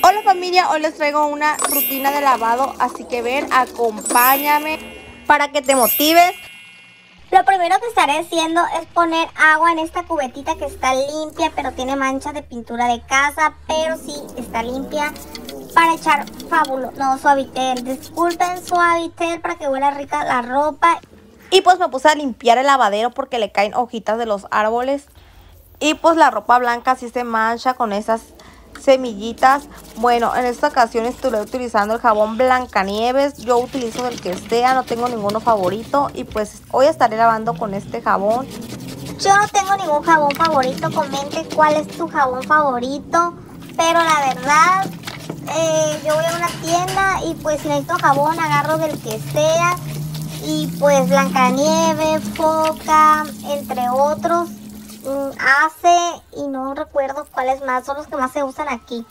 Hola familia, hoy les traigo una rutina de lavado, así que ven, acompáñame para que te motives. Lo primero que estaré haciendo es poner agua en esta cubetita que está limpia, pero tiene manchas de pintura de casa, pero sí está limpia, para echar Suavitel. Disculpen, Suavitel, para que huela rica la ropa. Y pues me puse a limpiar el lavadero porque le caen hojitas de los árboles. Y pues la ropa blanca sí se mancha con esas semillitas. Bueno, en esta ocasión estuve utilizando el jabón Blancanieves. Yo utilizo el que sea, no tengo ninguno favorito. Y pues hoy estaré lavando con este jabón. Yo no tengo ningún jabón favorito. Comente cuál es tu jabón favorito. Pero la verdad, yo voy a una tienda y pues si necesito jabón agarro del que sea. Y pues Blancanieves, Foca, entre otros. Ace y no recuerdo cuáles más, son los que más se usan aquí.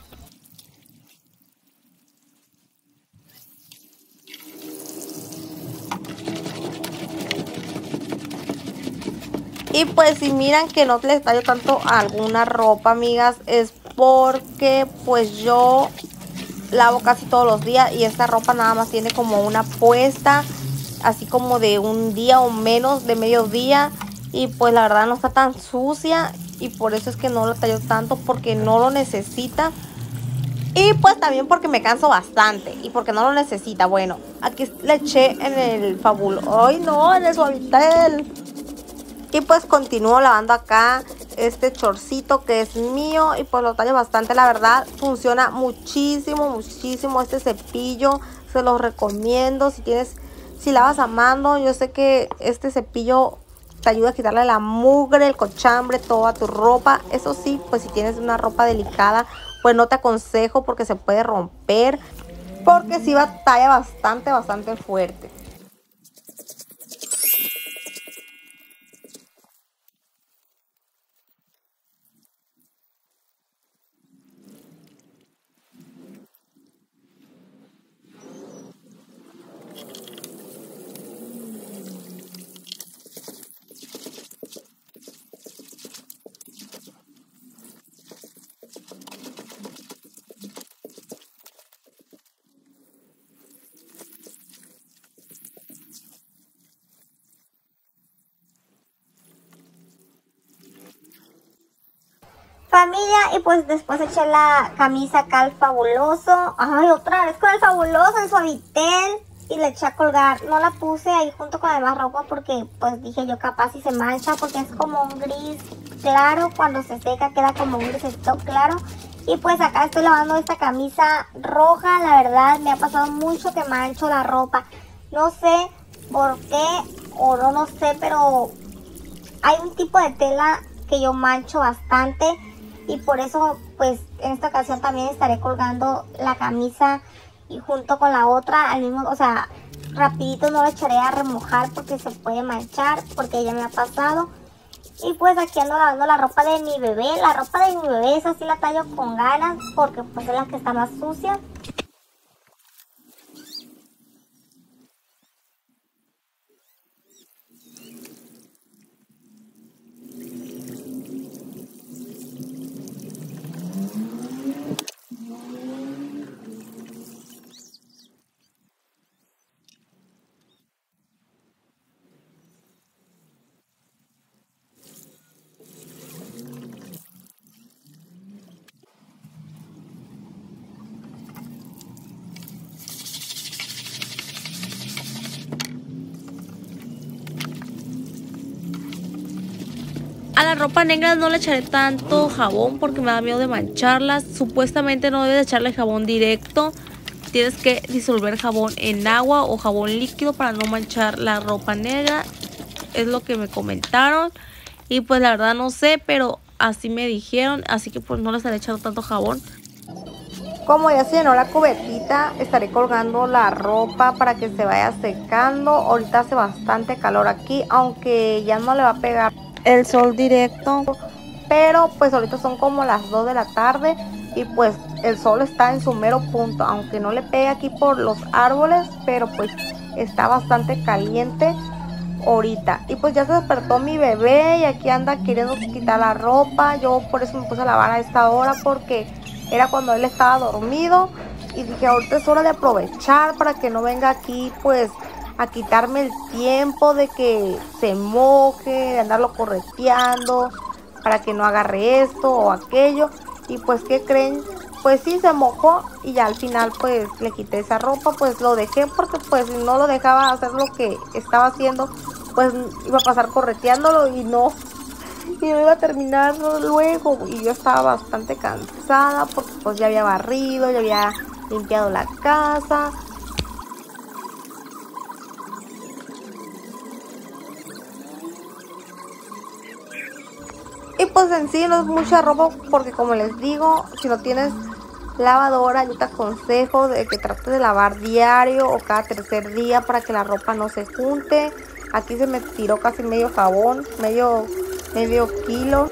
Y pues si miran que no les tallo tanto a alguna ropa, amigas, es porque pues yo lavo casi todos los días y esta ropa nada más tiene como una puesta, así como de un día o menos, de mediodía. Y pues la verdad no está tan sucia y por eso es que no lo tallo tanto, porque no lo necesita. Y pues también porque me canso bastante y porque no lo necesita. Bueno, aquí le eché en el Fabuloso. ¡Ay no! En el Suavitel. Y pues continúo lavando acá este chorcito que es mío y pues lo tallo bastante, la verdad. Funciona muchísimo, muchísimo este cepillo. Se los recomiendo si lavas a mano. Yo sé que este cepillo te ayuda a quitarle la mugre, el cochambre, toda tu ropa. Eso sí, pues si tienes una ropa delicada, pues no te aconsejo porque se puede romper. Porque sí batalla bastante, bastante fuerte. Familia, y pues después eché la camisa acá al Fabuloso. Ay, otra vez con el Fabuloso, el Suavitel. Y le eché a colgar. No la puse ahí junto con la demás ropa porque pues dije yo capaz si se mancha, porque es como un gris claro. Cuando se seca queda como un grisecito claro. Y pues acá estoy lavando esta camisa roja. La verdad me ha pasado mucho que mancho la ropa. No sé por qué o no sé, pero hay un tipo de tela que yo mancho bastante. Y por eso pues en esta ocasión también estaré colgando la camisa y junto con la otra al mismo, o sea, rapidito no la echaré a remojar porque se puede manchar, porque ya me ha pasado. Y pues aquí ando lavando la ropa de mi bebé. La ropa de mi bebé esa sí la tallo con ganas porque pues es la que está más sucia. A la ropa negra no le echaré tanto jabón porque me da miedo de mancharlas. Supuestamente no debes echarle jabón directo. Tienes que disolver jabón en agua o jabón líquido para no manchar la ropa negra. Es lo que me comentaron. Y pues la verdad no sé, pero así me dijeron. Así que pues no le estaré echando tanto jabón. Como ya se llenó la cubetita, estaré colgando la ropa para que se vaya secando. Ahorita hace bastante calor aquí, aunque ya no le va a pegar el sol directo, pero pues ahorita son como las 2 de la tarde y pues el sol está en su mero punto, aunque no le pegue aquí por los árboles, pero pues está bastante caliente ahorita. Y pues ya se despertó mi bebé y aquí anda queriendo quitar la ropa. Yo por eso me puse a lavar a esta hora porque era cuando él estaba dormido. Y dije, ahorita es hora de aprovechar para que no venga aquí pues a quitarme el tiempo de que se moje, de andarlo correteando, para que no agarre esto o aquello. Y pues, ¿qué creen? Pues sí, se mojó y ya al final pues le quité esa ropa, pues lo dejé porque pues si no lo dejaba hacer lo que estaba haciendo, pues iba a pasar correteándolo y no iba a terminar luego. Y yo estaba bastante cansada porque pues ya había barrido, ya había limpiado la casa. Y pues en sí no es mucha ropa porque, como les digo, si no tienes lavadora, yo te aconsejo de que trates de lavar diario o cada tercer día para que la ropa no se junte. Aquí se me tiró casi medio jabón, medio kilo.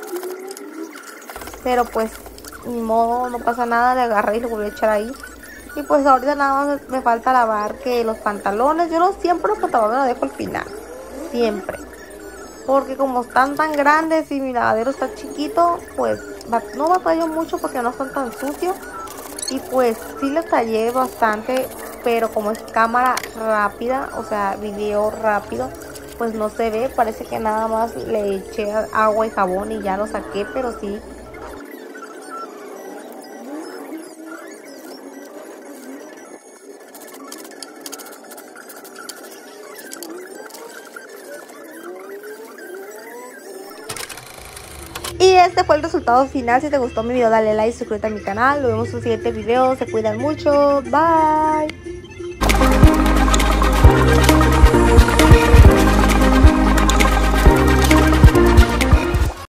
Pero pues ni modo, no pasa nada, le agarré y lo volví a echar ahí. Y pues ahorita nada más me falta lavar que los pantalones. Yo no siempre los pantalones los dejo al final, siempre. Porque como están tan grandes y mi lavadero está chiquito, pues no batallo mucho porque no están tan sucios. Y pues sí les tallé bastante, pero como es cámara rápida, o sea, video rápido, pues no se ve. Parece que nada más le eché agua y jabón y ya lo saqué, pero sí. Y este fue el resultado final. Si te gustó mi video, dale like, suscríbete a mi canal. Nos vemos en un siguiente video. Se cuidan mucho. Bye.